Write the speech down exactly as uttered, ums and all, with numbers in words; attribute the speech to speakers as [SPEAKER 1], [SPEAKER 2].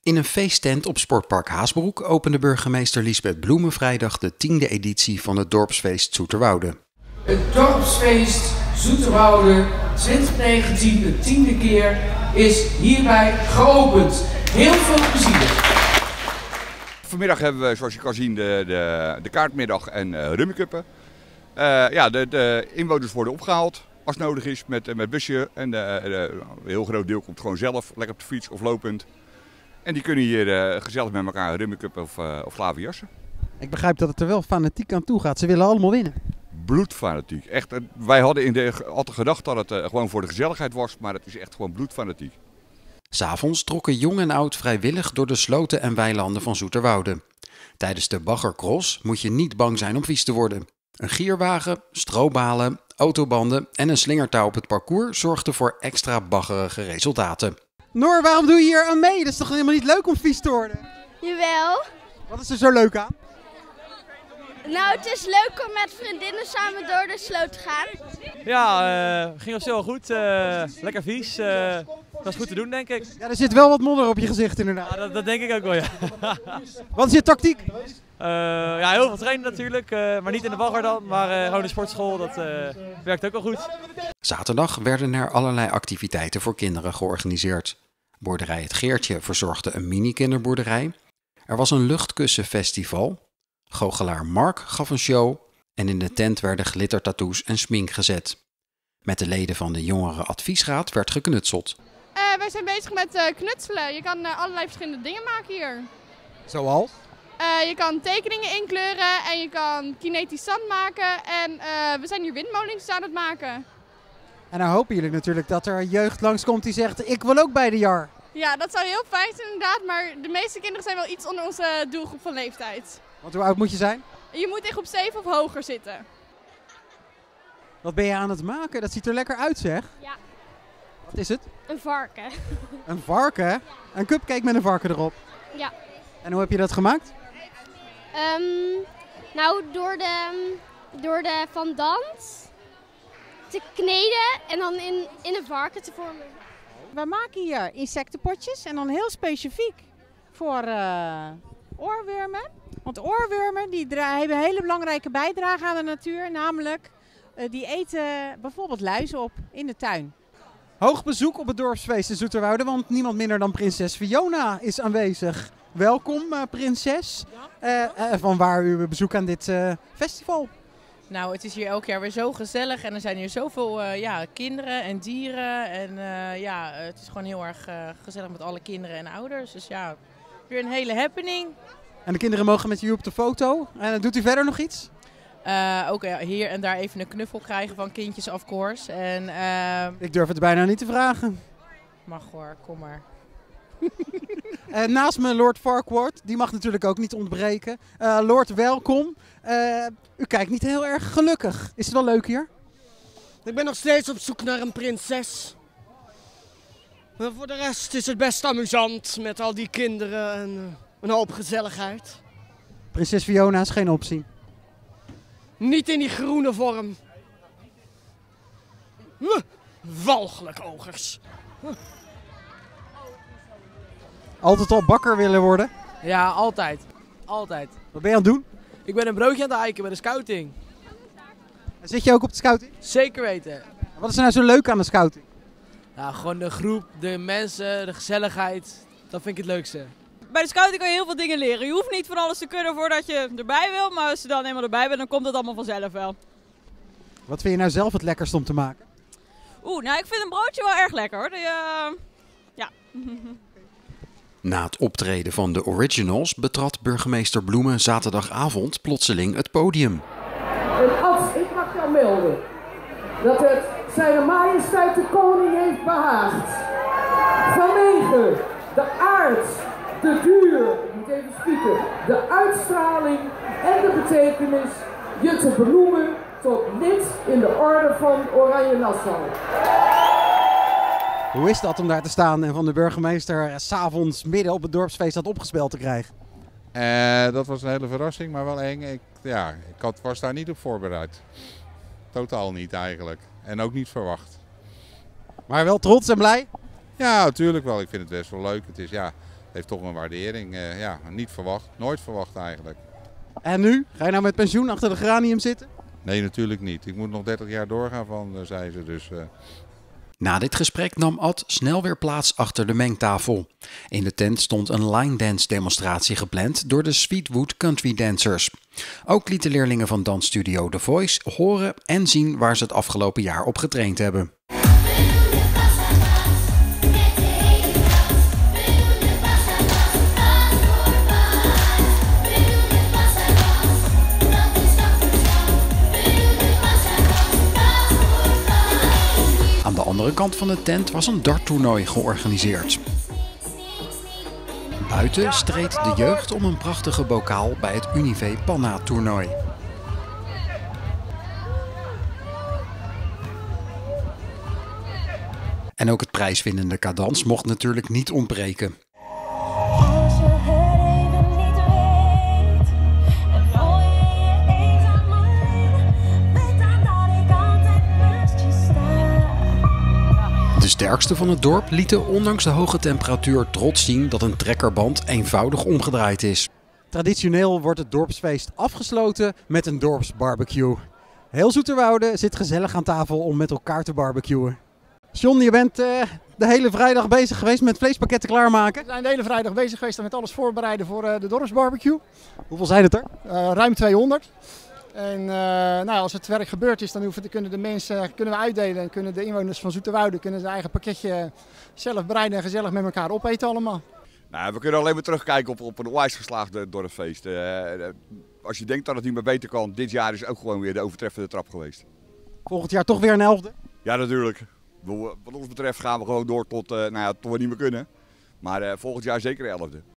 [SPEAKER 1] In een feesttent op Sportpark Haasbroek opende burgemeester Liesbeth Bloemen vrijdag de tiende editie van het dorpsfeest Zoeterwoude.
[SPEAKER 2] Het dorpsfeest Zoeterwoude twintig negentien, de tiende keer, is hierbij geopend. Heel veel plezier.
[SPEAKER 3] Vanmiddag hebben we, zoals je kan zien, de, de, de kaartmiddag en uh, rummikuppen. Uh, ja, de, de inwoners worden opgehaald als nodig is met, met busje. En de, de, een heel groot deel komt gewoon zelf, lekker op de fiets of lopend. En die kunnen hier uh, gezellig met elkaar een rummikup of, uh, of klaverjassen.
[SPEAKER 4] Ik begrijp dat het er wel fanatiek aan toe gaat. Ze willen allemaal winnen.
[SPEAKER 3] Bloedfanatiek. Echt, wij hadden in de, altijd gedacht dat het uh, gewoon voor de gezelligheid was, maar het is echt gewoon bloedfanatiek.
[SPEAKER 1] 'S Avonds trokken jong en oud vrijwillig door de sloten en weilanden van Zoeterwoude. Tijdens de baggercross moet je niet bang zijn om vies te worden. Een gierwagen, strobalen, autobanden en een slingertouw op het parcours zorgden voor extra baggerige resultaten.
[SPEAKER 4] Noor, waarom doe je hier aan mee? Dat is toch helemaal niet leuk om vies te worden?
[SPEAKER 5] Jawel.
[SPEAKER 4] Wat is er zo leuk aan?
[SPEAKER 5] Nou, het is leuk om met vriendinnen samen door de sloot te gaan.
[SPEAKER 6] Ja, uh, ging op zich wel goed. Uh, lekker vies. Uh, dat is goed te doen, denk ik.
[SPEAKER 4] Ja, er zit wel wat modder op je gezicht inderdaad.
[SPEAKER 6] Ja, dat, dat denk ik ook wel, ja.
[SPEAKER 4] Wat is je tactiek?
[SPEAKER 6] Uh, ja, heel veel trainen natuurlijk. Uh, maar niet in de bagger dan. Maar uh, gewoon in de sportschool. Dat uh, werkt ook wel goed.
[SPEAKER 1] Zaterdag werden er allerlei activiteiten voor kinderen georganiseerd. Boerderij Het Geertje verzorgde een mini-kinderboerderij. Er was een luchtkussenfestival. Goochelaar Mark gaf een show en in de tent werden glittertattoos en smink gezet. Met de leden van de Jongerenadviesraad werd geknutseld.
[SPEAKER 7] Uh, wij zijn bezig met uh, knutselen. Je kan uh, allerlei verschillende dingen maken hier.
[SPEAKER 4] Zoals?
[SPEAKER 7] Uh, je kan tekeningen inkleuren en je kan kinetisch zand maken. En uh, we zijn hier windmolens aan het maken.
[SPEAKER 4] En dan hopen jullie natuurlijk dat er jeugd langskomt die zegt, ik wil ook bij de jar.
[SPEAKER 7] Ja, dat zou heel fijn zijn inderdaad, maar de meeste kinderen zijn wel iets onder onze doelgroep van leeftijd.
[SPEAKER 4] Want hoe oud moet je zijn?
[SPEAKER 7] Je moet in groep zeven of hoger zitten.
[SPEAKER 4] Wat ben je aan het maken? Dat ziet er lekker uit, zeg.
[SPEAKER 5] Ja.
[SPEAKER 4] Wat is het?
[SPEAKER 5] Een varken.
[SPEAKER 4] Een varken? Ja. Een cupcake met een varken erop?
[SPEAKER 5] Ja.
[SPEAKER 4] En hoe heb je dat gemaakt?
[SPEAKER 5] Um, nou, door de, door de fondant te kneden en dan in, in een varken te vormen.
[SPEAKER 8] We maken hier insectenpotjes en dan heel specifiek voor uh, oorwormen. Want oorwormen die hebben een hele belangrijke bijdrage aan de natuur. Namelijk, uh, die eten bijvoorbeeld luizen op in de tuin.
[SPEAKER 4] Hoog bezoek op het dorpsfeest in Zoeterwoude, want niemand minder dan prinses Fiona is aanwezig. Welkom, uh, prinses. Uh, uh, van waar u bezoek aan dit uh, festival?
[SPEAKER 9] Nou, het is hier elk jaar weer zo gezellig en er zijn hier zoveel uh, ja, kinderen en dieren. En uh, ja, het is gewoon heel erg uh, gezellig met alle kinderen en ouders. Dus ja, weer een hele happening.
[SPEAKER 4] En de kinderen mogen met u op de foto. En doet u verder nog iets?
[SPEAKER 9] Uh, ook uh, hier en daar even een knuffel krijgen van kindjes, of course. En, uh,
[SPEAKER 4] Ik durf het bijna niet te vragen.
[SPEAKER 9] Mag hoor, kom maar.
[SPEAKER 4] uh, naast me Lord Farquhar, die mag natuurlijk ook niet ontbreken. Uh, Lord, welkom. Uh, u kijkt niet heel erg gelukkig. Is het wel leuk hier?
[SPEAKER 10] Ik ben nog steeds op zoek naar een prinses. Maar voor de rest is het best amusant met al die kinderen en uh, een hoop gezelligheid.
[SPEAKER 4] Prinses Fiona is geen optie.
[SPEAKER 10] Niet in die groene vorm. Uh, walgelijk ogers. Uh.
[SPEAKER 4] Altijd al bakker willen worden?
[SPEAKER 11] Ja, altijd. Altijd.
[SPEAKER 4] Wat ben je aan het doen?
[SPEAKER 11] Ik ben een broodje aan het eiken bij de scouting.
[SPEAKER 4] En zit je ook op de scouting?
[SPEAKER 11] Zeker weten.
[SPEAKER 4] Wat is er nou zo leuk aan de scouting?
[SPEAKER 11] Nou, gewoon de groep, de mensen, de gezelligheid. Dat vind ik het leukste.
[SPEAKER 12] Bij de scouting kan je heel veel dingen leren. Je hoeft niet van alles te kunnen voordat je erbij wil. Maar als je dan eenmaal erbij bent, dan komt het allemaal vanzelf wel.
[SPEAKER 4] Wat vind je nou zelf het lekkerst om te maken?
[SPEAKER 12] Oeh, nou ik vind een broodje wel erg lekker hoor. Die, uh, ja.
[SPEAKER 1] Na het optreden van de Originals betrad burgemeester Bloemen zaterdagavond plotseling het podium.
[SPEAKER 2] En als ik mag jou melden dat het Zijne Majesteit de Koning heeft behaagd, vanwege de aard, de duur, ik moet even spieken, de uitstraling en de betekenis je te benoemen tot lid in de orde van Oranje Nassau.
[SPEAKER 4] Hoe is dat om daar te staan en van de burgemeester 's avonds midden op het dorpsfeest dat opgespeeld te krijgen?
[SPEAKER 13] Uh, dat was een hele verrassing, maar wel eng. Ik, ja, ik had, was daar niet op voorbereid. Totaal niet eigenlijk. En ook niet verwacht.
[SPEAKER 4] Maar wel trots en blij?
[SPEAKER 13] Ja, natuurlijk wel. Ik vind het best wel leuk. Het is, ja, heeft toch een waardering. Uh, ja, niet verwacht, nooit verwacht eigenlijk.
[SPEAKER 4] En nu? Ga je nou met pensioen achter de geranium zitten?
[SPEAKER 13] Nee, natuurlijk niet. Ik moet nog dertig jaar doorgaan van, uh, zei ze dus. Uh...
[SPEAKER 1] Na dit gesprek nam Ad snel weer plaats achter de mengtafel. In de tent stond een line dance demonstratie gepland door de Sweetwood Country Dancers. Ook lieten leerlingen van dansstudio The Voice horen en zien waar ze het afgelopen jaar op getraind hebben. Aan de andere kant van de tent was een darttoernooi georganiseerd. Buiten streed de jeugd om een prachtige bokaal bij het Unive Panna-toernooi. En ook het prijswinnende cadans mocht natuurlijk niet ontbreken. De sterkste van het dorp lieten ondanks de hoge temperatuur trots zien dat een trekkerband eenvoudig omgedraaid is.
[SPEAKER 4] Traditioneel wordt het dorpsfeest afgesloten met een dorpsbarbecue. Heel Zoeterwoude zit gezellig aan tafel om met elkaar te barbecuen. John, je bent uh, de hele vrijdag bezig geweest met vleespakketten klaarmaken?
[SPEAKER 14] We zijn de hele vrijdag bezig geweest met alles voorbereiden voor uh, de dorpsbarbecue.
[SPEAKER 4] Hoeveel zijn het er?
[SPEAKER 14] Uh, ruim tweehonderd. En uh, nou, als het werk gebeurd is, dan hoeven, kunnen de mensen kunnen we uitdelen en kunnen de inwoners van Zoeterwoude kunnen zijn eigen pakketje zelf bereiden en gezellig met elkaar opeten allemaal.
[SPEAKER 3] Nou, we kunnen alleen maar terugkijken op, op een onwijs geslaagd dorpsfeest. Uh, als je denkt dat het niet meer beter kan, dit jaar is ook gewoon weer de overtreffende trap geweest.
[SPEAKER 4] Volgend jaar toch weer een elfde?
[SPEAKER 3] Ja, natuurlijk. Wat ons betreft gaan we gewoon door tot, uh, nou ja, tot we niet meer kunnen. Maar uh, volgend jaar zeker een elfde.